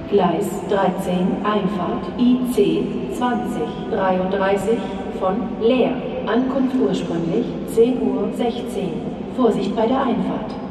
Gleis 13, Einfahrt IC 2033 von Leer. Ankunft ursprünglich 10:16 Uhr. Vorsicht bei der Einfahrt.